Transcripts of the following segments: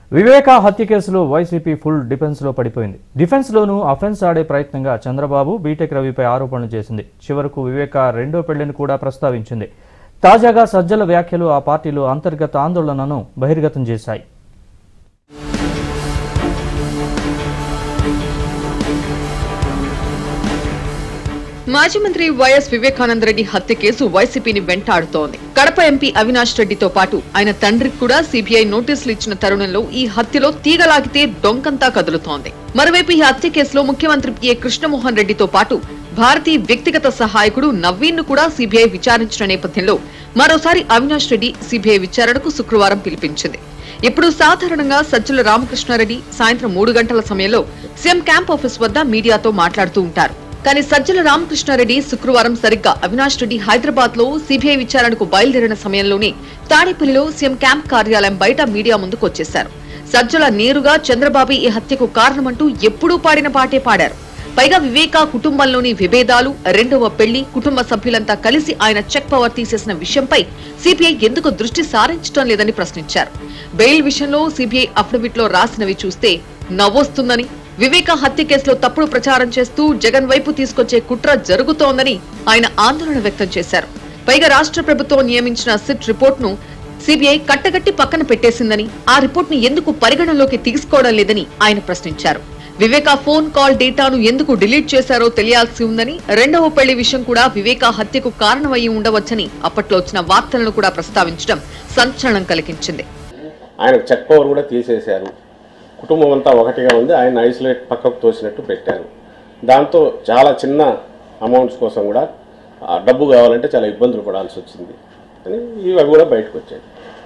వివేక హత్య కేసులో YCP full defence లో పడిపోయింది. డిఫెన్స్ లోనూ అఫెన్స్ ఆడే ప్రయత్నంగా చంద్రబాబు బీటెక్ రవిపై ఆరోపణలు చేసింది. చివరకు వివేక రెండో పెళ్లిని కూడా ప్రస్తావించింది. తాజాగా సజ్జల వ్యాఖ్యలు ఆ పార్టీలో అంతర్గత ఆందోళనను బహిర్గతం చేశాయి. మాజీ మంత్రి వైఎస్ వివేకానంద రెడ్డి హత్య కేసు వైసీపీని వెంటాడుతోంది. కడప ఎంపీ అవినాష్ రెడ్డితో పాటు ఆయన తండ్రికి కూడా సీబీఐ నోటీసులు ఇచ్చిన తరుణంలో ఈ హత్యలో తీగలాగితే డొంకంతా కదులుతోంది. మరోవైపు ఈ హత్య కేసులో ముఖ్యమంత్రి పిఏ కృష్ణమోహన్ రెడ్డితో పాటు భారతీ వ్యక్తిగత సహాయకుడు నవీన్ ను కూడా సీబీఐ విచారించిన నేపథ్యంలో మరోసారి అవినాష్ రెడ్డి సీబీఐ విచారణకు శుక్రవారం పిలిపించింది. ఇప్పుడు సాధారణంగా సజ్జల రామకృష్ణారెడ్డి సాయంత్రం 3 గంటల సమయంలో సీఎం క్యాంప్ ఆఫీస్ వద్ద మీడియాతో మాట్లాడుతూ ఉంటారు. కానీ సజ్జల రామకృష్ణారెడ్డి శుక్రవారం సరిగ్గా అవినాష్ రెడ్డి హైదరాబాద్ లో సీబీఐ విచారణకు బయలుదేరిన సమయంలోనే తాడేపల్లిలో సీఎం క్యాంప్ కార్యాలయం బయట మీడియా ముందుకు వచ్చేశారు. సజ్జల నేరుగా చంద్రబాబు ఈ హత్యకు కారణమంటూ ఎప్పుడూ పాడిన పాటే పాడారు. పైగా వివేక కుటుంబంలోని విభేదాలు, రెండవ పెళ్లి, కుటుంబ సభ్యులంతా కలిసి ఆయన చెక్ పవర్ తీసేసిన విషయంపై సీబీఐ ఎందుకు దృష్టి సారించడం లేదని ప్రశ్నించారు. బెయిల్ విషయంలో సీబీఐ అఫిడవిట్ లో రాసినవి చూస్తే నవ్వొస్తుందని, వివేక హత్య కేసులో తప్పుడు ప్రచారం చేస్తూ జగన్ వైపు తీసుకొచ్చే కుట్ర జరుగుతోందని ఆయన ఆందోళన వ్యక్తం చేశారు. పైగా రాష్ట్ర ప్రభుత్వం నియమించిన సిట్ రిపోర్ట్ ను సీబీఐ కట్టగట్టి పక్కన పెట్టేసిందని, ఆ రిపోర్ట్ ను ఎందుకు పరిగణలోకి తీసుకోవడం లేదని ఆయన ప్రశ్నించారు. వివేక ఫోన్ కాల్ డేటాను ఎందుకు డిలీట్ చేశారో తెలియాల్సి ఉందని, రెండవ పెళ్లి విషయం కూడా వివేక హత్యకు కారణమయ్యి ఉండవచ్చని అప్పట్లో వచ్చిన వార్తలను కూడా ప్రస్తావించడం సంచలనం కలిగించింది. ఆయన చెక్ పవర్ కూడా తీసేశారు. కుటుంబం అంతా ఒకటిగా ఉంది. ఆయన ఐసోలేట్ పక్కకు తోసినట్టు పెట్టారు. దాంతో చాలా చిన్న అమౌంట్స్ కోసం కూడా డబ్బు కావాలంటే చాలా ఇబ్బందులు పడాల్సి వచ్చింది అని ఇవి కూడా బయటకు వచ్చాయి.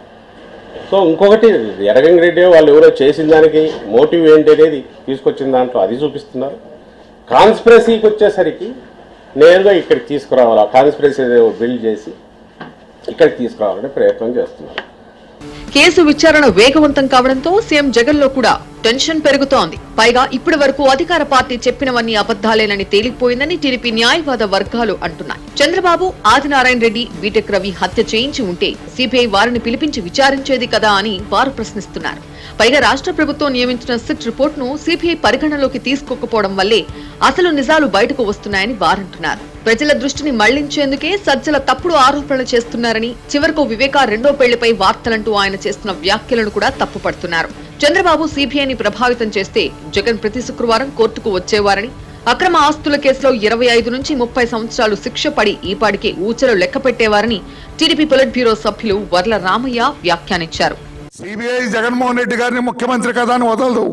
సో ఇంకొకటి ఎర్రగంగిరెడ్డి వాళ్ళు ఎవరో చేసిన దానికి మోటివ్ ఏంటి అనేది తీసుకొచ్చిన దాంట్లో అది చూపిస్తున్నారు. కాన్స్పిరసీకి వచ్చేసరికి నేరుగా ఇక్కడికి తీసుకురావాలి, కాన్స్పిరసీ బిల్డ్ చేసి ఇక్కడికి తీసుకురావాలని ప్రయత్నం చేస్తున్నారు. కేసు విచారణ వేగవంతం కావడంతో సీఎం జగన్ లో కూడా టెన్షన్ పెరుగుతోంది. పైగా ఇప్పటి వరకు అధికార పార్టీ చెప్పినవన్నీ అబద్దాలేనని తేలిపోయిందని టీడీపీ న్యాయవాద వర్గాలు అంటున్నాయి. చంద్రబాబు, ఆదినారాయణ రెడ్డి బీటెక్ రవి హత్య చేయించి ఉంటే సీబీఐ వారిని పిలిపించి విచారించేది కదా అని వారు ప్రశ్నిస్తున్నారు. పైగా రాష్ట్ర ప్రభుత్వం నియమించిన సిట్ రిపోర్ట్ ను సీబీఐ పరిగణలోకి తీసుకోకపోవడం వల్లే అసలు నిజాలు బయటకు వస్తున్నాయని వారంటున్నారు. ప్రజల దృష్టిని మళ్లించేందుకే సజ్జల తప్పుడు ఆరోపణలు చేస్తున్నారని, చివరకు వివేక రెండో పెళ్లిపై వార్తలంటూ ఆయన చేస్తున్న వ్యాఖ్యలను కూడా తప్పుపడుతున్నారు. చంద్రబాబు సీబీఐని ప్రభావితం చేస్తే జగన్ ప్రతి శుక్రవారం కోర్టుకు వచ్చేవారని, అక్రమ ఆస్తుల కేసులో 25 నుంచి 30 సంవత్సరాలు శిక్ష పడి ఈపాటికే ఊచలు లెక్క పెట్టేవారని టీడీపీ పొలిట్ బ్యూరో సభ్యులు వర్ల రామయ్య వ్యాఖ్యానించారు. సిబిఐ జగన్మోహన్ రెడ్డి గారిని ముఖ్యమంత్రి కదా అని వదలదు,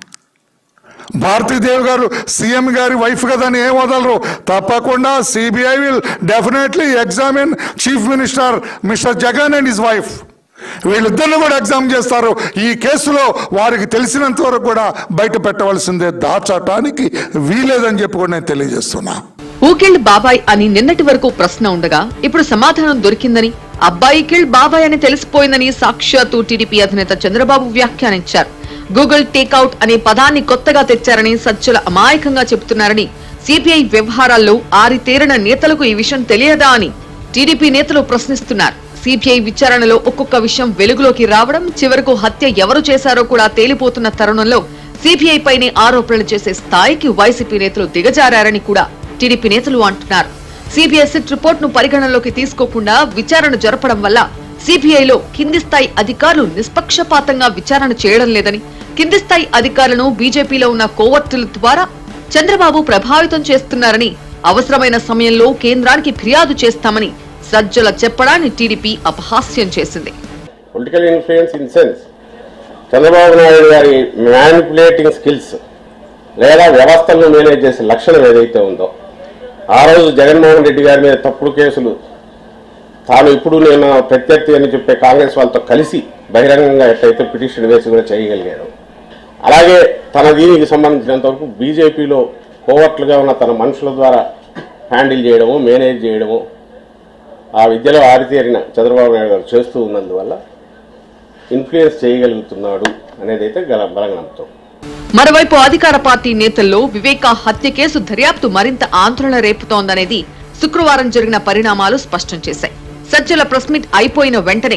భారతీదేవి గారు సీఎం గారి వైఫ్ కదా అని ఏం వదలరు. తప్పకుండా CBI will definitely examine chief minister mister Jagan and his wife. వీళ్ళిద్దరిని కూడా ఎగ్జామ్ చేస్తారు. ఈ కేసులో వారికి తెలిసినంత వరకు కూడా బయట పెట్టవలసిందే, దాచటానికి వీలేదని చెప్పి కూడా నేను తెలియజేస్తున్నా. ఊకిల్డ్ బాబాయ్ అని నిన్నటి వరకు ప్రశ్న ఉండగా ఇప్పుడు సమాధానం దొరికిందని, అబ్బాయి కిల్డ్ బాబాయ్ అని తెలిసిపోయిందని సాక్షాత్తు టీడీపీ అధినేత చంద్రబాబు వ్యాఖ్యానించారు. గూగుల్ టేక్అవుట్ అనే పదాన్ని కొత్తగా తెచ్చారని సజ్జల అమాయకంగా చెబుతున్నారని, సీబీఐ వ్యవహారాల్లో ఆరితేరిన నేతలకు ఈ విషయం తెలియదా అని టీడీపీ నేతలు ప్రశ్నిస్తున్నారు. సీబీఐ విచారణలో ఒక్కొక్క విషయం వెలుగులోకి రావడం, చివరకు హత్య ఎవరు చేశారో కూడా తేలిపోతున్న తరుణంలో సీబీఐ పైనే ఆరోపణలు చేసే స్థాయికి వైసీపీ నేతలు దిగజారని కూడా టీడీపీ నేతలు అంటున్నారు. సీబీఐ సిట్ రిపోర్ట్ ను పరిగణనలోకి తీసుకోకుండా విచారణ జరపడం వల్ల సీబీఐలో కింది స్థాయి అధికారులు నిష్పక్షపాతంగా విచారణ చేయడం లేదని, కింది స్థాయి అధికారులను బీజేపీలో ఉన్న కోవర్టుల ద్వారా చంద్రబాబు ప్రభావితం చేస్తున్నారని, అవసరమైన సమయంలో కేంద్రానికి ఫిర్యాదు చేస్తామని సజ్జల చెప్పడాన్ని టీడీపీ అపహాస్యం చేసింది. Political influence in sense Chandrababu Naidu గారి మ్యానిపులేటింగ్ స్కిల్స్ లేదా వ్యవస్థలను మేనేజ్ చేసే లక్షణం ఏదైతే ఉందో, ఆ రోజు జగన్మోహన్ రెడ్డి గారి మీద తప్పుడు కేసులు తాను ఇప్పుడు నేను ప్రత్యర్థి అని చెప్పే కాంగ్రెస్ వాళ్ళతో కలిసి బహిరంగంగా ఎట్లయితే పిటిషన్ వేసి కూడా చేయగలిగాడు, అలాగే తన దీనికి సంబంధించినంత వరకు బీజేపీలో కోవర్ట్లుగా ఉన్న తన మనుషుల ద్వారా హ్యాండిల్ చేయడము, మేనేజ్ చేయడము ఆ విద్యలో ఆరితేరిన చంద్రబాబు నాయుడు గారు చేస్తూ ఉన్నందువల్ల ఇన్ఫ్లుయెన్స్ చేయగలుగుతున్నాడు అనేది అయితే బలంగా నమ్ముతాం. మరోవైపు అధికార పార్టీ నేతల్లో వివేక హత్య కేసు దర్యాప్తు మరింత ఆందోళన రేపుతోందనేది శుక్రవారం జరిగిన పరిణామాలు స్పష్టం చేశాయి. సజ్జల ప్రెస్ మీట్ అయిపోయిన వెంటనే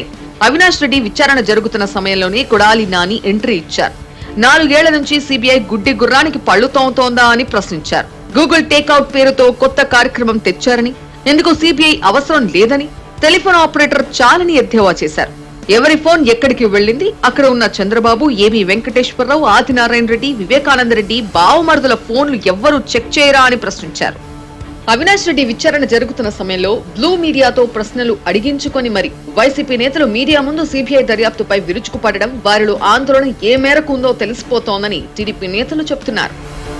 అవినాష్ రెడ్డి విచారణ జరుగుతున్న సమయంలోనే కొడాలి నాని ఎంట్రీ ఇచ్చారు. 4 ఏళ్ల నుంచి సిబిఐ గుడ్డి గుర్రానికి పళ్లు తోముతోందా అని ప్రశ్నించారు. గూగుల్ టేక్అవుట్ పేరుతో కొత్త కార్యక్రమం తెచ్చారని, ఎందుకు సిబిఐ అవసరం లేదని, టెలిఫోన్ ఆపరేటర్ చాలని ఎద్దేవా చేశారు. ఎవరి ఫోన్ ఎక్కడికి వెళ్లింది, అక్కడ ఉన్న చంద్రబాబు, ఏబి వెంకటేశ్వరరావు, ఆదినారాయణ రెడ్డి, వివేకానంద రెడ్డి బావమరుదుల ఫోన్లు ఎవ్వరూ చెక్ చేయరా అని ప్రశ్నించారు. అవినాష్ రెడ్డి విచారణ జరుగుతున్న సమయంలో బ్లూ మీడియాతో ప్రశ్నలు అడిగించుకొని మరి వైసీపీ నేతలు మీడియా ముందు సిబిఐ దర్యాప్తుపై విరుచుకుపడడం, వారిలో ఆందోళన ఏ మేరకు ఉందో తెలిసిపోతోందని టీడీపీ నేతలు చెబుతున్నారు.